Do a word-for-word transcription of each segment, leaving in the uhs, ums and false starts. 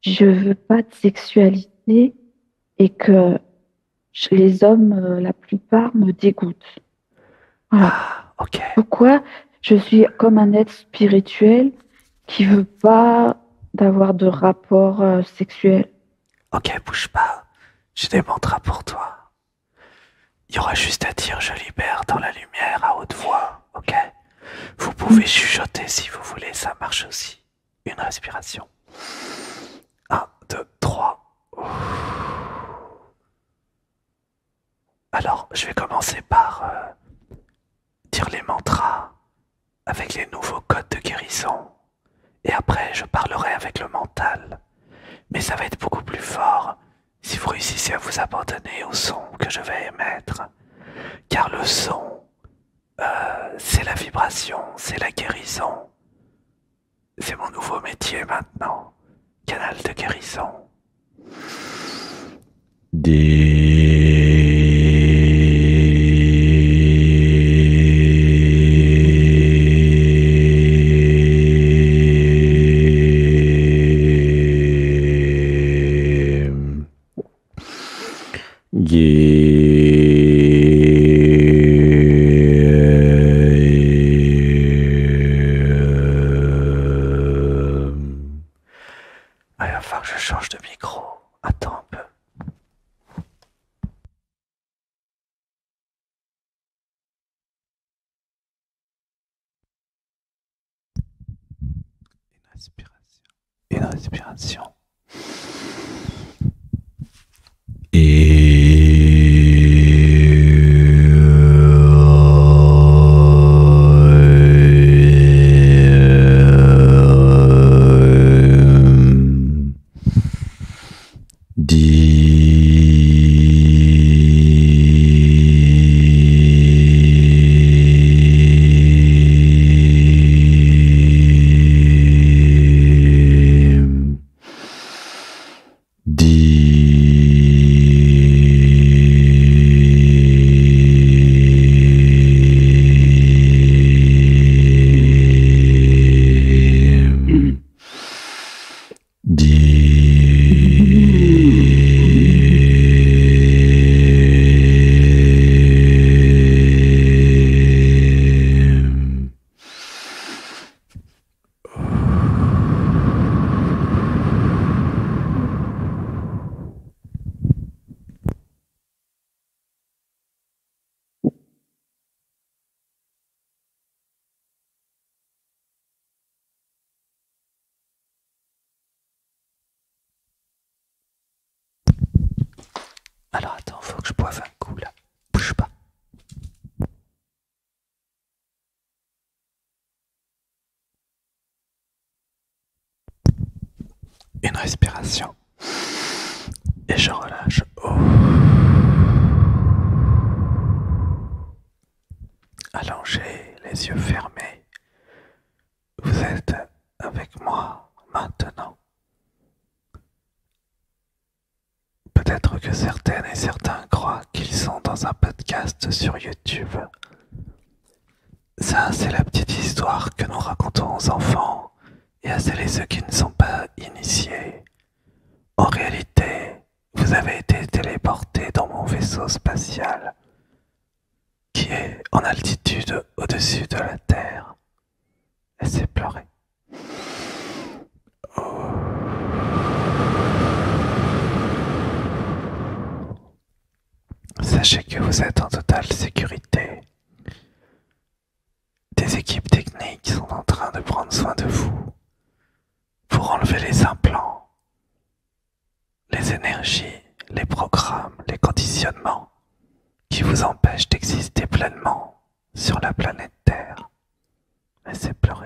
je veux pas de sexualité et que je- les hommes, euh, la plupart, me dégoûtent. Voilà. Ah, ok. Pourquoi je suis comme un être spirituel qui veut pas d'avoir de rapport euh, sexuel. Ok, bouge pas. J'ai des mantras pour toi. Il y aura juste à dire je libère dans la lumière à haute voix, ok? Vous Mm. pouvez chuchoter si vous voulez, ça marche aussi. Une respiration. Un, deux, trois. Alors, je vais commencer par euh, dire les mantras avec les nouveaux codes de guérison. Et après, je parlerai avec le mental. Mais ça va être beaucoup plus fort si vous réussissez à vous abandonner au son que je vais émettre. Car le son, euh, c'est la vibration, c'est la guérison. C'est mon nouveau métier maintenant. Canal de guérison. Ah, il va falloir que je change de micro. Attends un peu. Une respiration. Une respiration. Alors attends, faut que je boive un coup là. Bouge pas. Une respiration. Et je relâche. Oh. Allongé, les yeux fermés. Vous êtes avec moi maintenant. Peut-être que certaines et certains croient qu'ils sont dans un podcast sur YouTube. Ça, c'est la petite histoire que nous racontons aux enfants et à celles et ceux qui ne sont pas initiés. En réalité, vous avez été téléporté dans mon vaisseau spatial qui est en altitude au-dessus de la Terre. Laissez pleurer. Sachez que vous êtes en totale sécurité. Des équipes techniques sont en train de prendre soin de vous pour enlever les implants, les énergies, les programmes, les conditionnements qui vous empêchent d'exister pleinement sur la planète Terre. Laissez pleurer.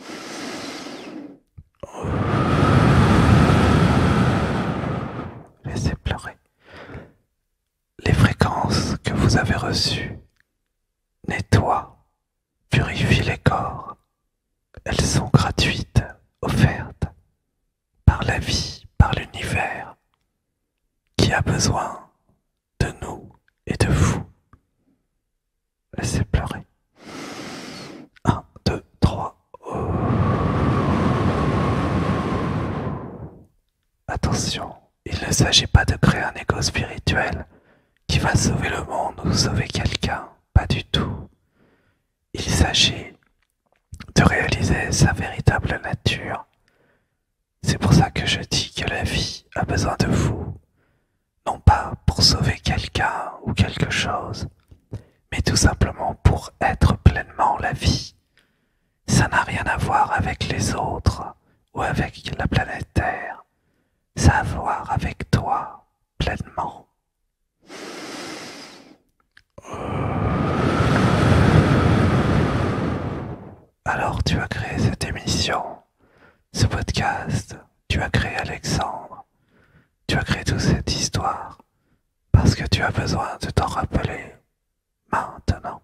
Laissez pleurer. Les fréquences que vous avez reçues nettoient, purifient les corps. Elles sont gratuites, offertes par la vie, par l'univers, qui a besoin de nous et de vous. Laissez pleurer. Un, deux, trois. Oh. attention, il ne s'agit pas de créer un ego spirituel qui va sauver le monde ou sauver quelqu'un, pas du tout. Il s'agit de réaliser sa véritable nature. C'est pour ça que je dis que la vie a besoin de vous, non pas pour sauver quelqu'un ou quelque chose, mais tout simplement pour être pleinement la vie. Ça n'a rien à voir avec les autres ou avec la planète Terre. Ça a à voir avec toi, pleinement. Alors tu as créé cette émission, ce podcast, tu as créé Alexandre, tu as créé toute cette histoire, parce que tu as besoin de t'en rappeler maintenant.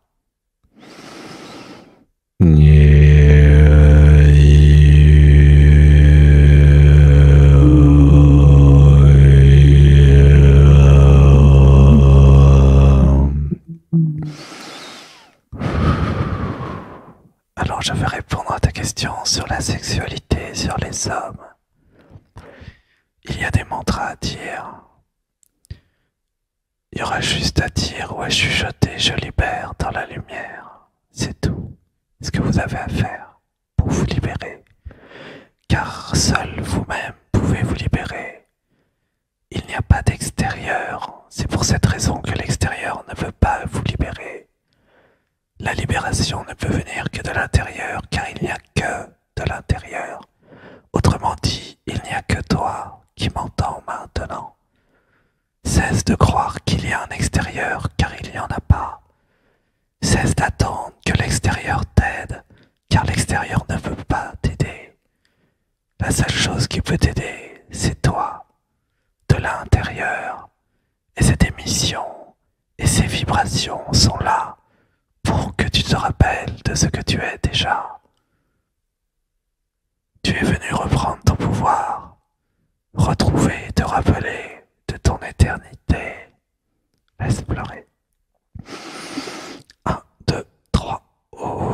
Alors je vais répondre à ta question sur la sexualité, sur les hommes. Il y a des mantras à dire. Il y aura juste à dire ou à chuchoter « Je libère dans la lumière ». C'est tout ce que vous avez à faire pour vous libérer. Car seul vous-même pouvez vous libérer. Il n'y a pas d'extérieur. C'est pour cette raison que l'extérieur ne veut pas vous libérer. La libération ne peut venir que de l'intérieur, car il n'y a que de l'intérieur. Autrement dit, il n'y a que toi qui m'entends maintenant. Cesse de croire qu'il y a un extérieur, car il n'y en a pas. Cesse d'attendre que l'extérieur t'aide, car l'extérieur ne peut pas t'aider. La seule chose qui peut t'aider, c'est toi, de l'intérieur. Et cette émission et ces vibrations sont là pour que tu te rappelles de ce que tu es déjà. Tu es venu reprendre ton pouvoir, retrouver et te rappeler de ton éternité. Laisse pleurer. Un, deux, trois. Oh.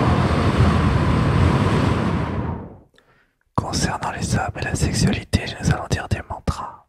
Concernant les hommes et la sexualité, nous allons dire des mantras.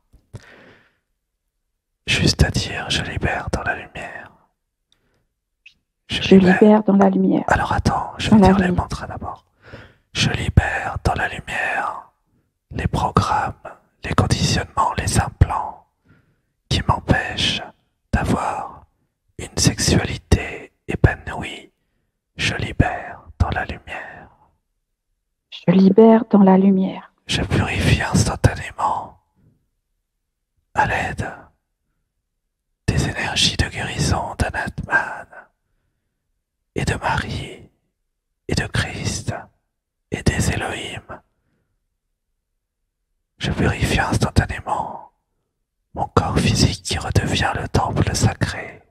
Juste à dire, je libère dans la lumière. Je, je libère. libère dans la lumière. Alors attends, je vais dans dire les mantras d'abord. Je libère dans la lumière les programmes, les conditionnements, les implants qui m'empêchent d'avoir une sexualité épanouie. Je libère dans la lumière. Je libère dans la lumière. Je purifie instantanément à l'aide des énergies de guérison d'Anatman et de Marie et de Christ et des Elohim. Je purifie instantanément mon corps physique qui redevient le temple sacré.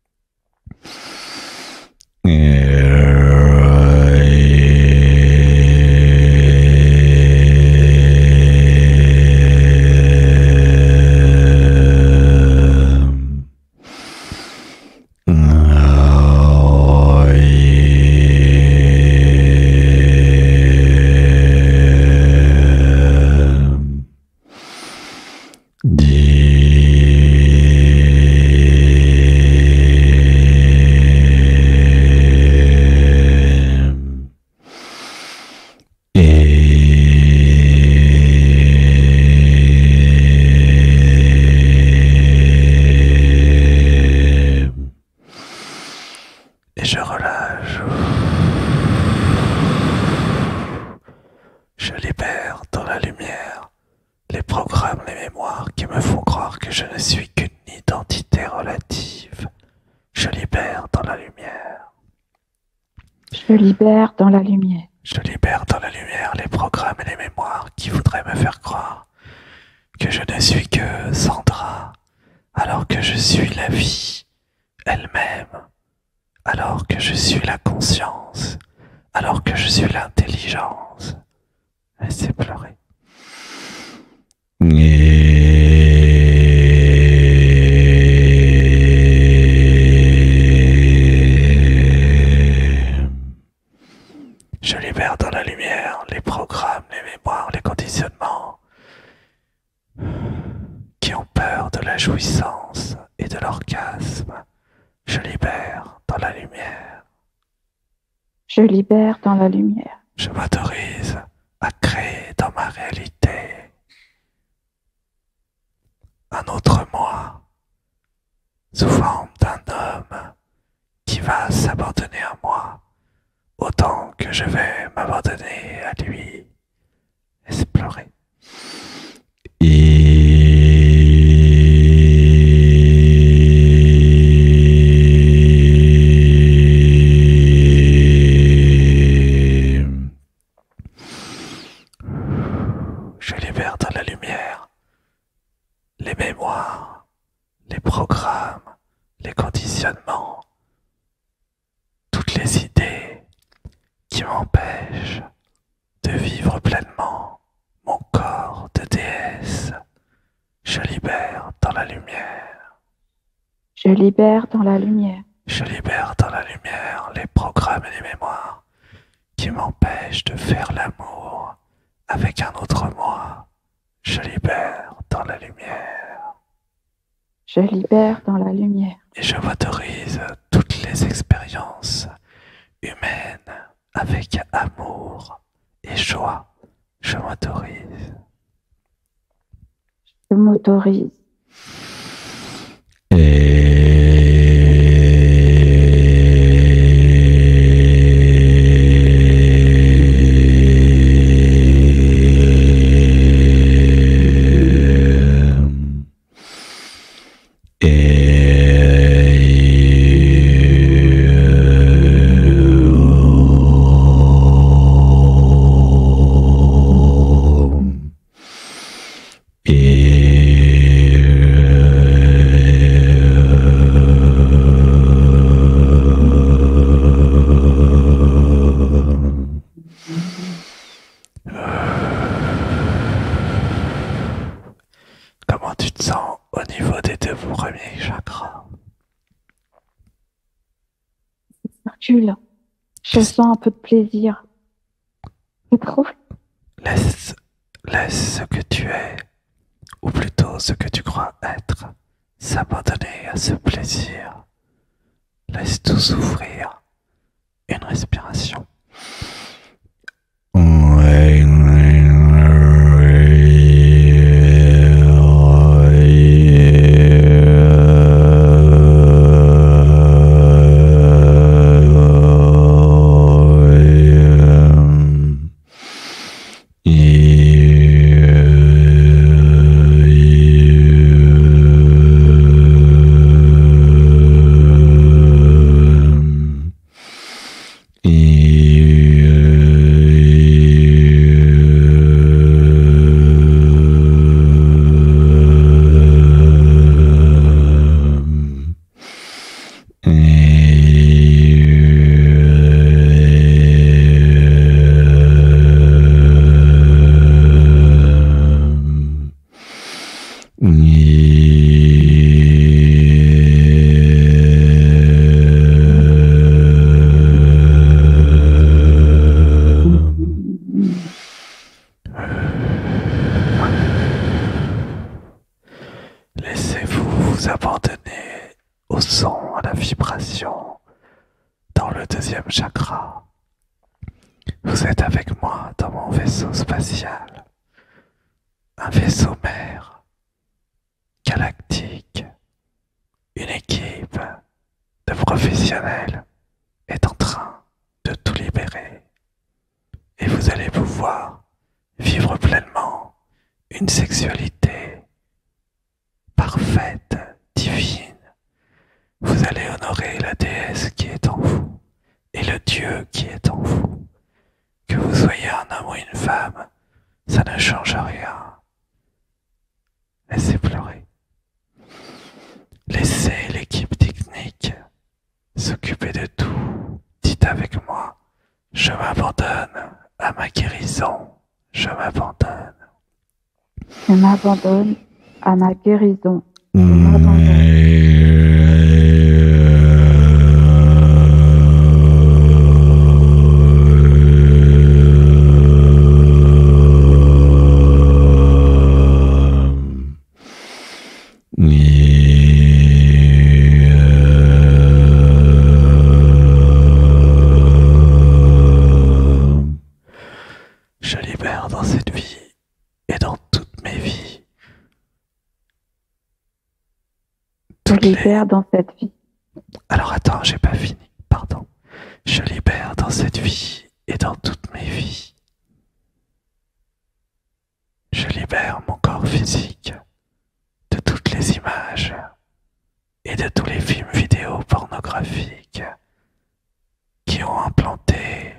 Et je relâche. Je libère dans la lumière les programmes, les mémoires qui me font croire que je ne suis qu'une identité relative. Je libère dans la lumière. Je libère dans la lumière. Je libère dans la lumière les programmes et les mémoires qui voudraient me faire croire que je ne suis que Sandra, alors que je suis la vie elle-même, alors que je suis la conscience, alors que je suis l'intelligence. Laissez pleurer. Je libère dans la lumière les programmes, les mémoires, les conditionnements la jouissance et de l'orgasme. Je libère dans la lumière. Je libère dans la lumière. Je m'autorise à créer dans ma réalité un autre moi sous forme d'un homme qui va s'abandonner à moi autant que je vais m'abandonner à lui. Explorer. Je libère dans la lumière les mémoires, les programmes, les conditionnements, toutes les idées qui m'empêchent de vivre pleinement mon corps de déesse. Je libère dans la lumière. Je libère dans la lumière. Je libère dans la lumière les programmes et les mémoires qui m'empêchent de faire l'amour avec un autre moi. Je libère dans la lumière. Je libère dans la lumière. Et je m'autorise toutes les expériences humaines avec amour et joie. Je m'autorise. Je m'autorise. Comment tu te sens au niveau des deux premiers chakras? Circule. Je sens un peu de plaisir. C'est trop. Laisse, laisse ce que tu es, ou plutôt ce que tu crois être, s'abandonner à ce plaisir. Laisse tout s'ouvrir. Une respiration. Laissez-vous vous abandonner au son, à la vibration dans le deuxième chakra. Vous êtes avec moi dans mon vaisseau spatial, un vaisseau mère galactique. Une équipe de professionnels est en train de tout libérer et vous allez pouvoir vivre pleinement une sexualité parfaite, divine. Vous allez honorer la déesse qui est en vous et le Dieu qui est en vous. Que vous soyez un homme ou une femme, ça ne change rien. Laissez pleurer. Laissez l'équipe technique s'occuper de tout. Dites avec moi, je m'abandonne à ma guérison. Je m'abandonne. Je m'abandonne à ma guérison. Je m'abandonne. Yeah. je libère dans cette vie et dans toutes mes vies. Je Toutes les... libère dans cette vie. Alors attends, j'ai pas fini, pardon. Je libère dans cette vie et dans toutes mes vies. Je libère mon corps physique de toutes les images et de tous les films vidéo pornographiques qui ont implanté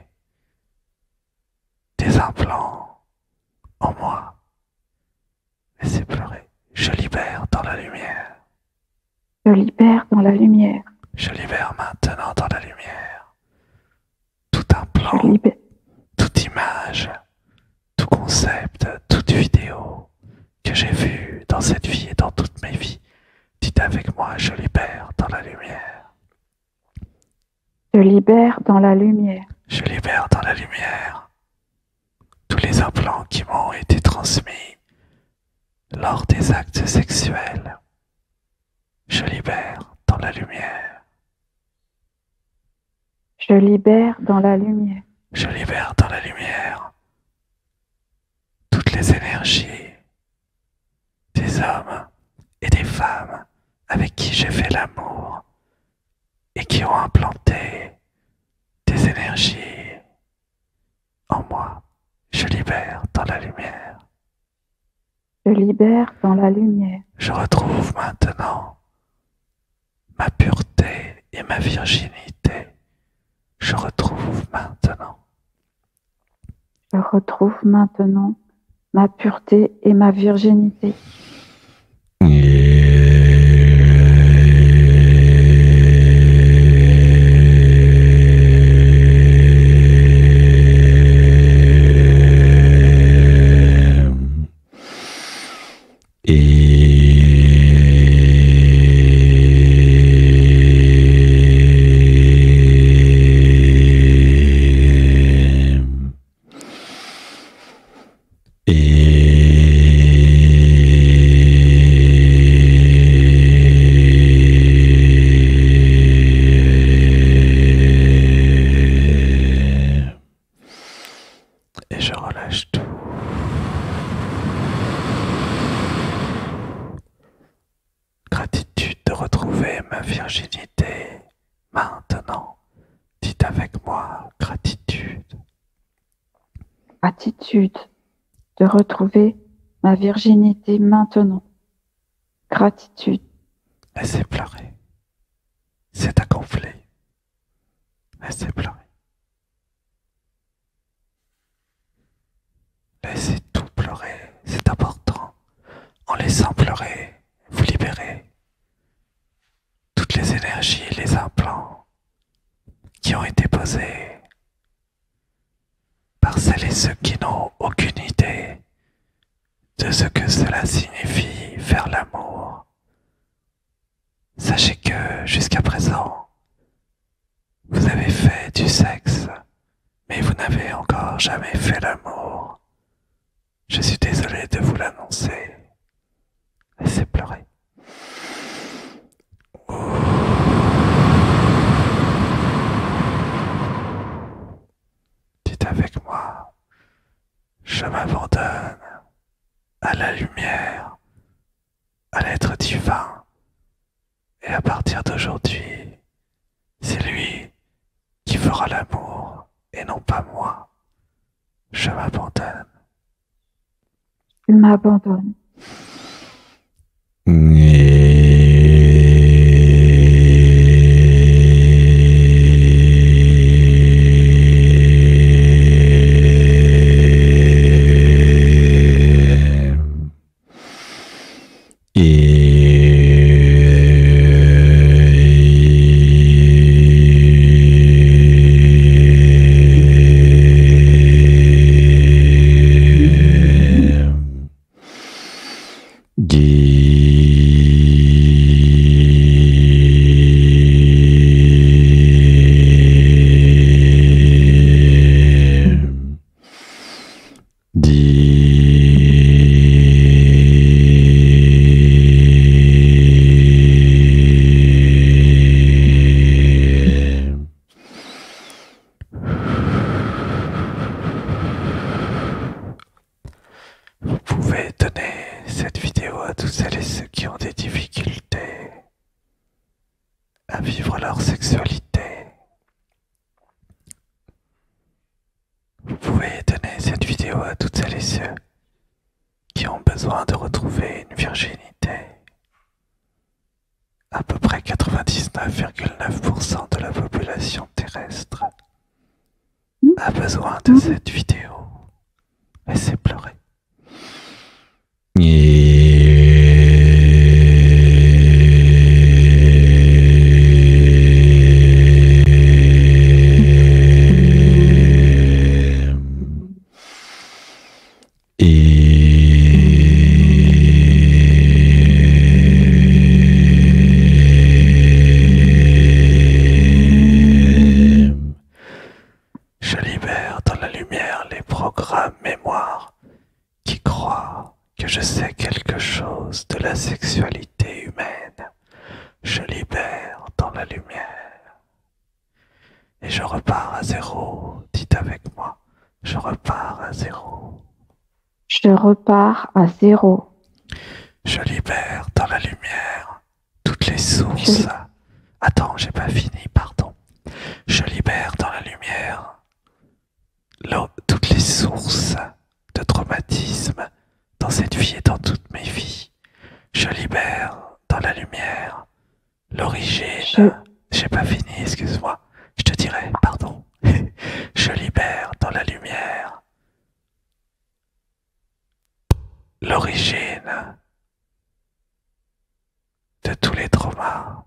des implants en moi. Laissez pleurer. Je libère dans la lumière. Je libère dans la lumière. Je libère maintenant dans la lumière. Tout implant, Je libère. toute image, tout concept, toute vidéo que j'ai vu dans cette vie et dans toutes mes vies. Dites avec moi, je libère dans la lumière. Je libère dans la lumière. Je libère dans la lumière tous les implants qui m'ont été transmis lors des actes sexuels. Je libère dans la lumière. Je libère dans la lumière. Je libère dans la lumière toutes les énergies des hommes et des femmes avec qui j'ai fait l'amour et qui ont implanté des énergies en moi. Je libère dans la lumière. Je libère dans la lumière. Je retrouve maintenant ma pureté et ma virginité. Je retrouve maintenant. Je retrouve maintenant ma pureté et ma virginité. Et je relâche tout. Gratitude de retrouver ma virginité maintenant. Dites avec moi, gratitude. Gratitude de retrouver ma virginité maintenant. Gratitude. Laissez pleurer. C'est accompli. Laissez pleurer. Laissez tout pleurer, c'est important. En laissant pleurer, vous libérez toutes les énergies, les implants qui ont été posés par celles et ceux qui n'ont aucune idée de ce que cela signifie faire l'amour. Sachez que jusqu'à présent, vous avez fait du sexe, mais vous n'avez encore jamais fait l'amour. Je suis désolé de vous l'annoncer. Laissez pleurer. Dites avec moi, je m'abandonne à la lumière, à l'être divin, et à partir d'aujourd'hui, c'est lui qui fera l'amour et non pas moi. Je m'abandonne. Je m'abandonne. pouvez donner cette vidéo à tous celles et ceux qui ont des difficultés à vivre leur sexualité. Vous pouvez donner cette vidéo à toutes celles et ceux qui ont besoin de retrouver une virginité. À peu près quatre-vingt-dix-neuf virgule neuf pour cent de la population terrestre a besoin de cette vidéo. Laissez pleurer. Je libère dans la lumière les programmes mémoire qui croient que je sais quelque chose de la sexualité humaine. Je libère dans la lumière. Et je repars à zéro. Dites avec moi, je repars à zéro. Je repars à zéro. Je libère dans la lumière toutes les sources. Je... Attends, j'ai pas fini, pardon. Je libère dans la lumière toutes les sources de traumatisme dans cette vie et dans toutes mes vies. Je libère dans la lumière l'origine. Je... J'ai pas fini, excuse-moi. Je te dirai, pardon. Je libère dans la lumière l'origine de tous les traumas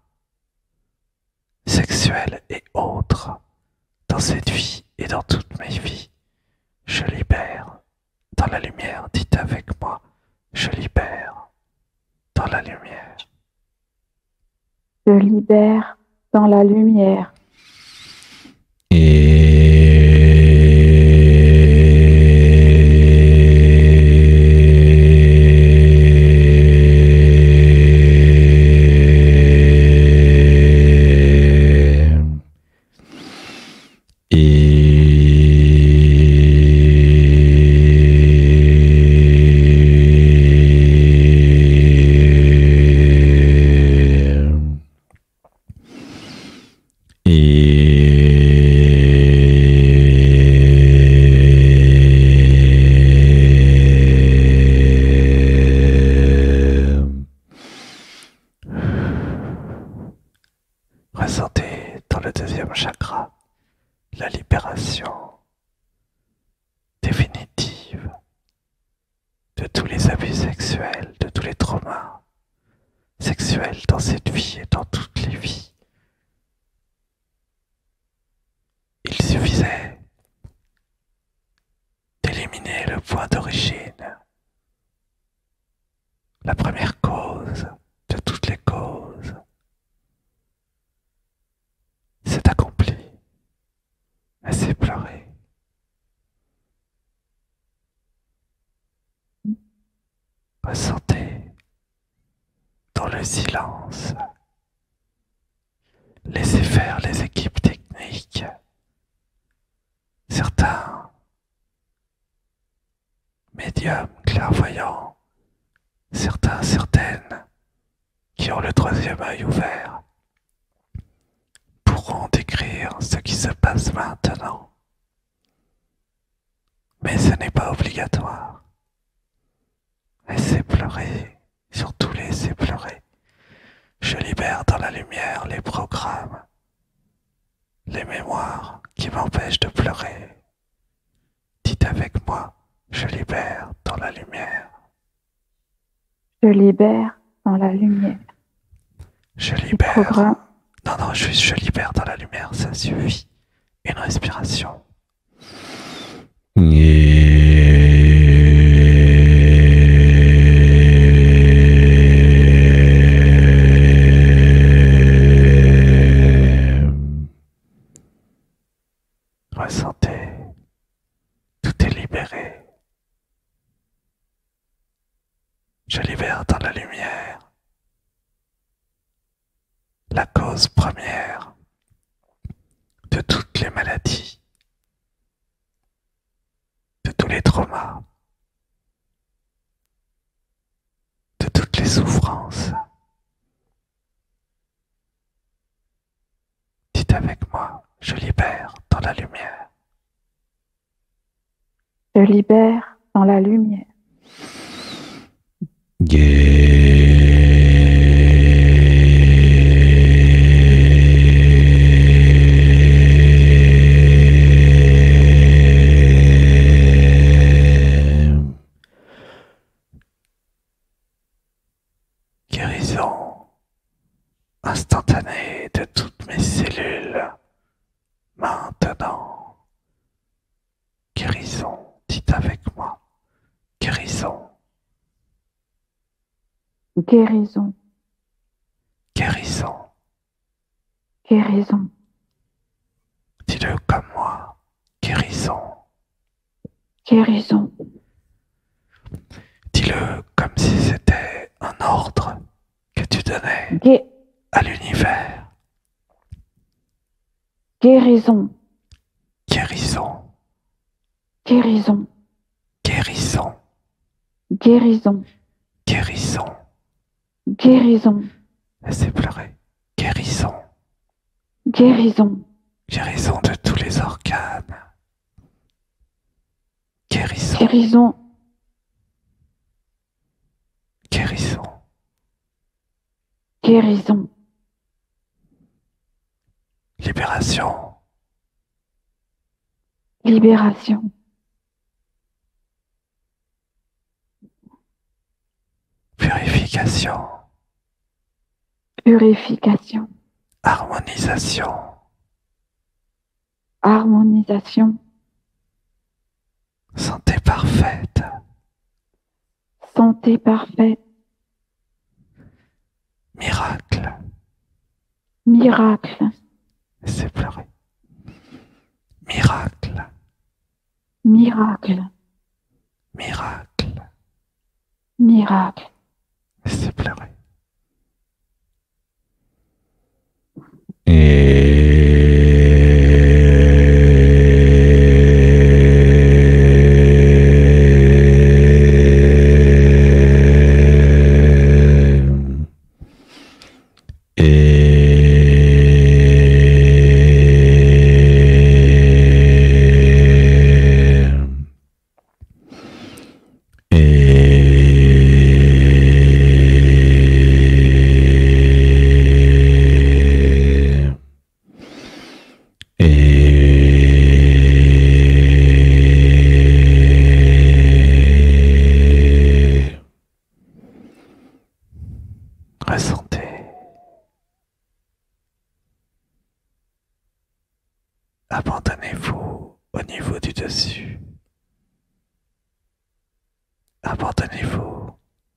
sexuels et autres dans cette vie et dans toutes mes vies. Je libère dans la lumière. Dites avec moi, je libère dans la lumière. Je libère dans la lumière. Ressentez dans le deuxième chakra la libération définitive de tous les abus sexuels, de tous les traumas sexuels dans cette vie et dans toutes les vies. Il suffisait d'éliminer le point d'origine, la première cause de toutes les causes. C'est accompli. Laissez pleurer. Ressentez dans le silence. Laissez faire les équipes techniques. Certains médiums clairvoyants, certains, certaines qui ont le troisième œil ouvert pourront décrire ce qui se passe maintenant. Mais ce n'est pas obligatoire. Laissez pleurer, surtout laissez pleurer. Je libère dans la lumière les programmes, les mémoires qui m'empêchent de pleurer. Dites avec moi, je libère dans la lumière. Je libère dans la lumière. Je libère. Non, non, juste je libère dans la lumière, ça suffit. Une respiration. Ressentez, tout est libéré. Je libère dans la lumière la cause première de toutes les maladies, de tous les traumas, tes souffrances. Dites avec moi, je libère dans la lumière. Je libère dans la lumière. Guérison instantanée de toutes mes cellules. Maintenant, guérison, dites avec moi, guérison, Guérison, guérison, guérison, dis-le comme moi, guérison, guérison, dis-le comme si c'était un ordre que tu donnais Gué- à l'univers. guérison, Guérison, guérison, guérison, guérison, guérison, guérison, laissez pleurer, guérison, guérison, guérison de tous les organes, guérison, guérison, guérison, guérison, libération, libération, purification, purification, harmonisation, harmonisation, santé parfaite, santé parfaite, miracle, miracle, laissez pleurer, miracle, miracle, miracle, miracle, laissez pleurer. Ressentez. Abandonnez-vous au niveau du dessus. Abandonnez-vous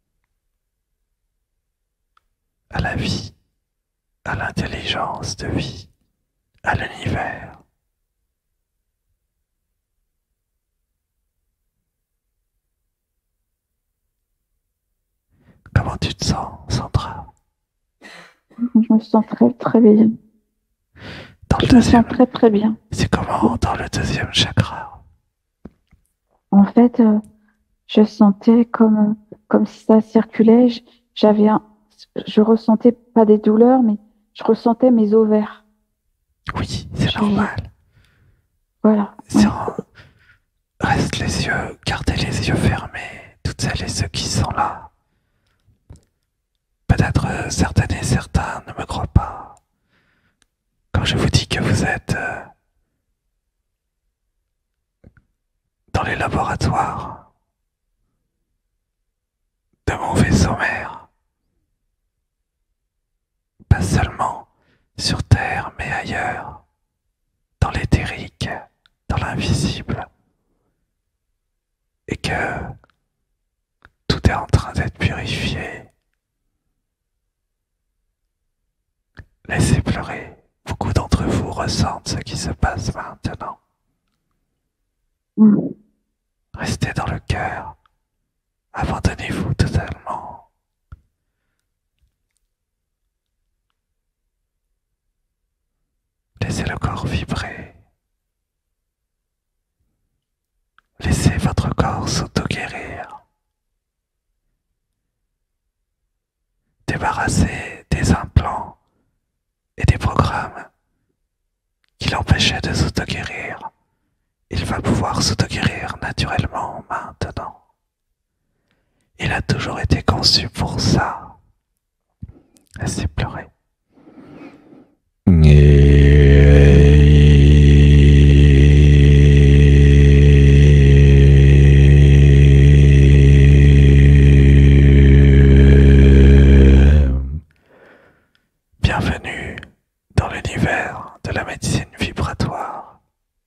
à la vie, à l'intelligence de vie, à l'univers. Comment tu te sens, Sandra? je me sens très très bien, Dans le je me sens deuxième, très très bien. c'est comment dans le deuxième chakra? En fait, euh, je sentais comme, euh, comme si ça circulait, j- j'avais un, je ressentais pas des douleurs, mais je ressentais mes ovaires. Oui, c'est Je- normal. Voilà. C'est ouais. un- Reste les yeux, gardez les yeux fermés, toutes celles et ceux qui sont là. Peut-être euh, certaines et certains ne me croient pas. Quand je vous dis que vous êtes euh, dans les laboratoires de mon vaisseau mère, pas seulement sur Terre, mais ailleurs, dans l'éthérique, dans l'invisible, et que tout est en train d'être purifié. Laissez pleurer. Beaucoup d'entre vous ressentent ce qui se passe maintenant. Mm. Restez dans le cœur. Abandonnez-vous totalement. Laissez le corps vibrer. Laissez votre corps s'auto-guérir. débarrasser des implants et des programmes qui l'empêchaient de s'auto-guérir. Il va pouvoir s'auto-guérir naturellement maintenant. Il a toujours été conçu pour ça. Laissez pleurer. Bienvenue dans l'univers de la médecine vibratoire.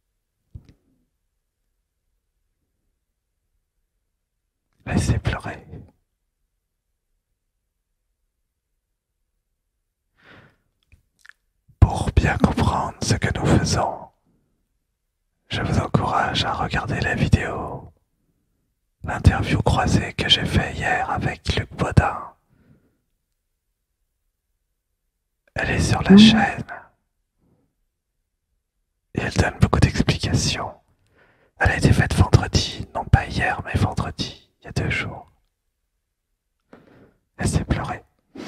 Laissez pleurer. Pour bien comprendre ce que nous faisons, je vous encourage à regarder la vidéo, l'interview croisée que j'ai fait hier avec Luc Baudin. Elle est sur la chaîne et elle donne beaucoup d'explications. Elle a été faite vendredi, non pas hier, mais vendredi, il y a deux jours. Laissez pleurer.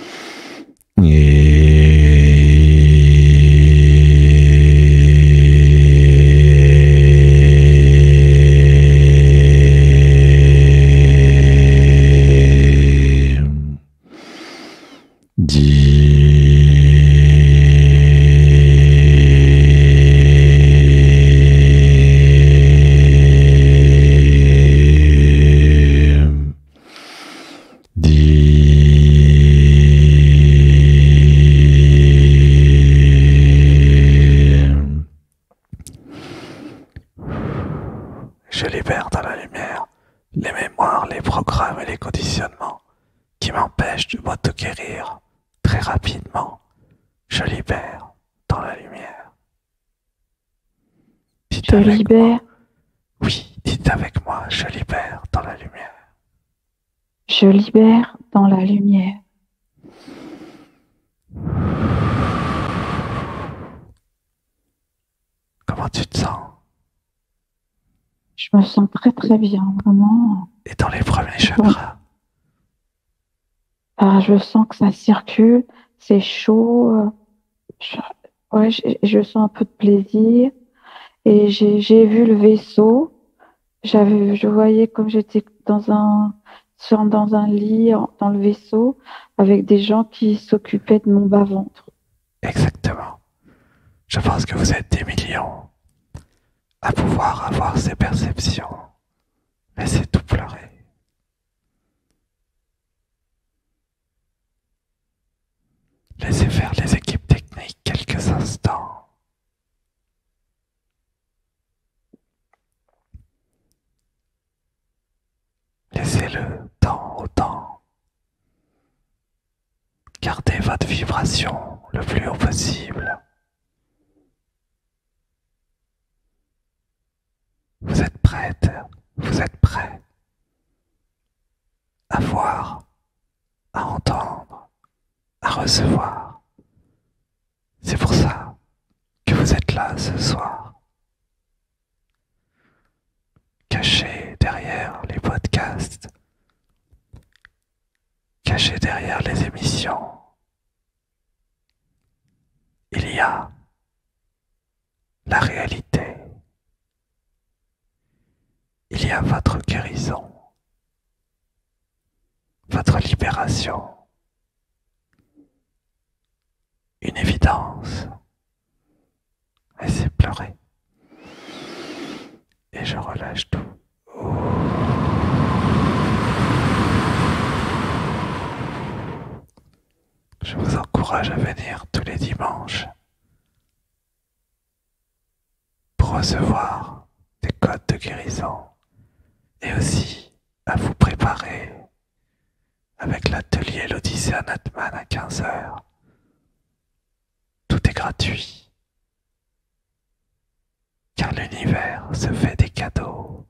Je libère dans la lumière les mémoires, les programmes et les conditionnements qui m'empêchent de m'auto-guérir très rapidement. Je libère dans la lumière. Dites Je avec libère, moi. Oui, dites avec moi, je libère dans la lumière. je libère dans la lumière. Comment tu te sens? Je me sens très très bien, vraiment. Et dans les premiers chakras? Ah, je sens que ça circule, c'est chaud. euh, Je, ouais, je, je sens un peu de plaisir. Et j'ai, j'ai vu le vaisseau. J'avais, je voyais comme j'étais dans un, sur- dans un lit, en- dans le vaisseau, avec des gens qui s'occupaient de mon bas-ventre. Exactement. Je pense que vous êtes des millions à pouvoir avoir ces perceptions. Laissez tout pleurer. Laissez faire les équipes techniques quelques instants. Laissez-le temps au temps. Gardez votre vibration le plus haut possible. Vous êtes prête, vous êtes prêt à voir, à entendre, à recevoir. C'est pour ça que vous êtes là ce soir. Caché derrière les podcasts, caché derrière les émissions, il y a la réalité. Il y a votre guérison, votre libération, une évidence. Laissez pleurer. Et je relâche tout. Je vous encourage à venir tous les dimanches pour recevoir des codes de guérison et aussi à vous préparer avec l'atelier l'Odyssée Anatman à quinze heures. Tout est gratuit car l'univers se fait des cadeaux.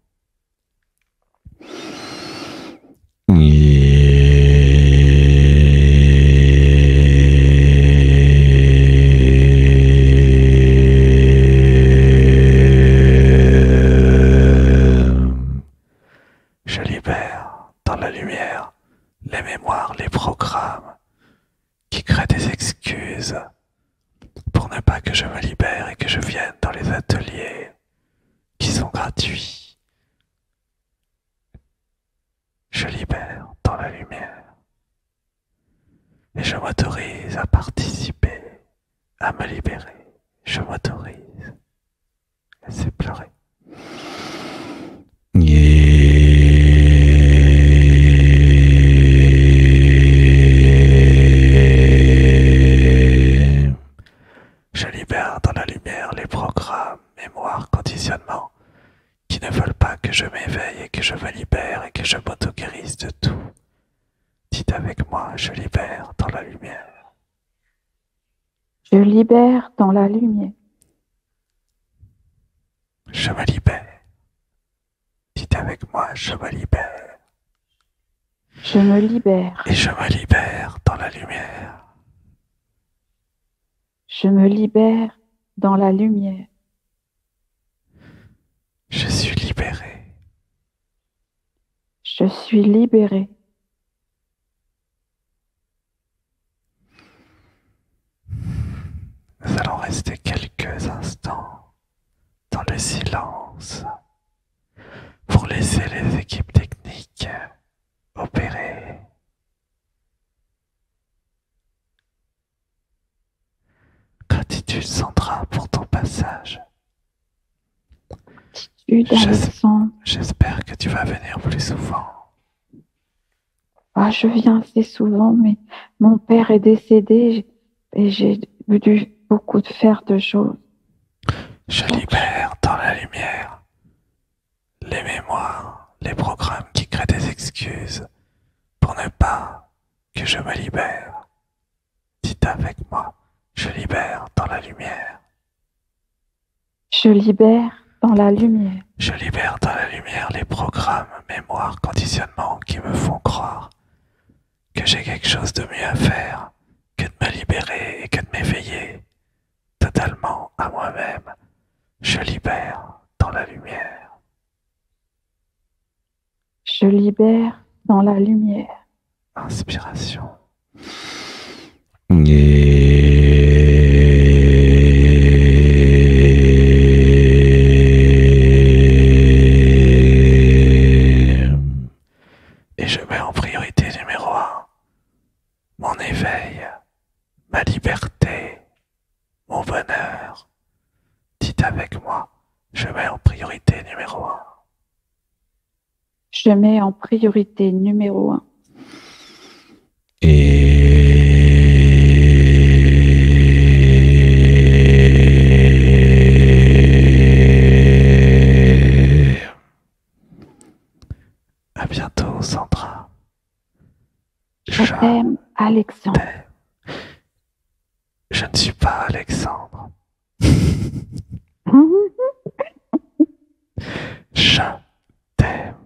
Je libère dans la lumière les mémoires, les programmes crée des excuses pour ne pas que je me libère et que je vienne dans les ateliers qui sont gratuits. Je libère dans la lumière et je m'autorise à participer, à me libérer. Je m'autorise. Laissez pleurer. Je libère dans la lumière les programmes, mémoires, conditionnements qui ne veulent pas que je m'éveille et que je me libère et que je m'auto-guérisse de tout. Dites avec moi, je libère dans la lumière. Je libère dans la lumière. Je me libère. Dites avec moi, je me libère. Je me libère. Et je me libère dans la lumière. Je me libère dans la lumière. Je suis libéré. Je suis libéré. Nous allons rester quelques instants dans le silence pour laisser les équipes techniques opérer. Gratitude Sandra pour ton passage. Gratitude Alexandre. J'espère que tu vas venir plus souvent. Ah, je viens assez souvent, mais mon père est décédé et j'ai dû beaucoup de faire de choses. Je libère dans la lumière les mémoires, les programmes qui créent des excuses pour ne pas que je me libère. Dites avec moi, je libère dans la lumière. Je libère dans la lumière. Je libère dans la lumière les programmes, mémoires, conditionnements qui me font croire que j'ai quelque chose de mieux à faire que de me libérer et que de m'éveiller totalement à moi-même. Je libère dans la lumière. Je libère dans la lumière. Inspiration. Et je mets en priorité numéro un mon éveil, ma liberté, mon bonheur. Dites avec moi, je mets en priorité numéro un. Je mets en priorité numéro un. Et à bientôt, Sandra. Je t'aime, Alexandre. Je ne suis pas Alexandre. Je t'aime.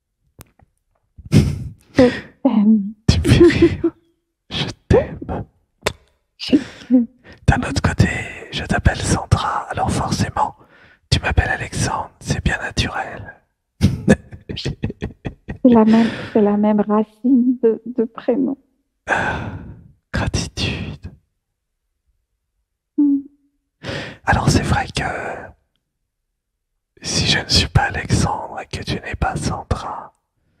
Je t'aime. Tu me fais rire. Je t'aime. Je t'aime. D'un autre côté, je t'appelle Sandra, alors forcément, tu m'appelles Alexandre, c'est bien naturel. C'est la même, c'est la même racine de, de prénom. Euh, gratitude. Mm. Alors c'est vrai que si je ne suis pas Alexandre et que tu n'es pas Sandra,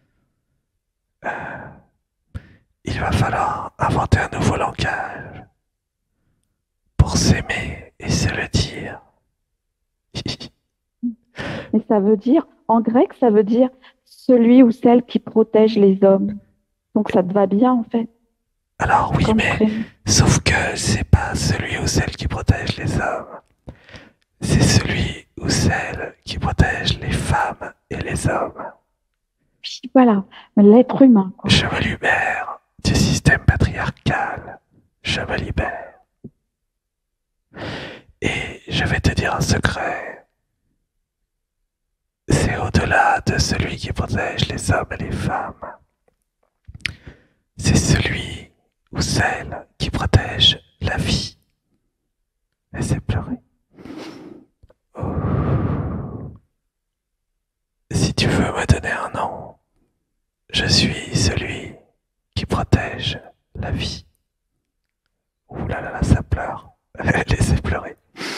euh, il va falloir inventer un nouveau langage pour s'aimer et se le dire. Et ça veut dire, en grec, ça veut dire celui ou celle qui protège les hommes. Donc ça te va bien en fait. Alors oui, Comme mais prénom. sauf que c'est pas celui ou celle qui protège les hommes. C'est celui ou celle qui protège les femmes et les hommes. Voilà, l'être humain, quoi. Je me libère du système patriarcal. Je me libère. Et je vais te dire un secret. C'est au-delà de celui qui protège les hommes et les femmes. C'est celui ou celle qui protège la vie. Laissez pleurer. Oh. Si tu veux me donner un nom, je suis celui qui protège la vie. là, ça pleure. Laissez pleurer.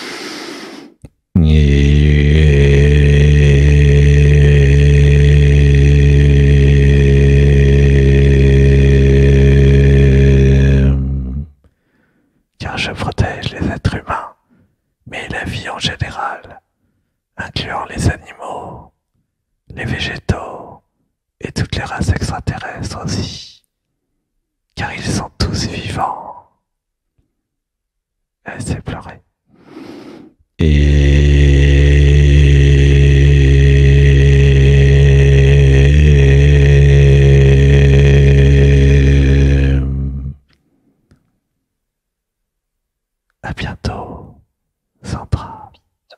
Car je protège les êtres humains, mais la vie en général, incluant les animaux, les végétaux et toutes les races extraterrestres aussi, car ils sont tous vivants. Laissez pleurer. Et à bientôt, Sandra.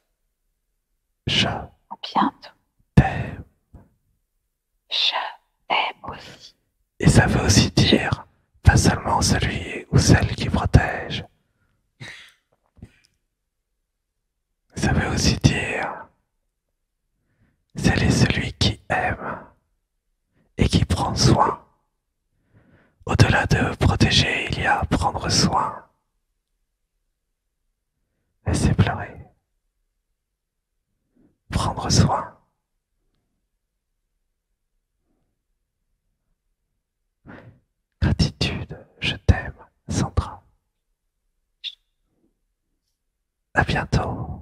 Je À bientôt. t'aime. Je t'aime aussi. Et ça veut aussi dire pas seulement celui ou celle qui protège. Ça veut aussi dire celle et celui qui aime et qui prend soin. Au-delà de protéger, il y a prendre soin. Laissez pleurer. Prendre soin. Gratitude, je t'aime, Sandra. À bientôt.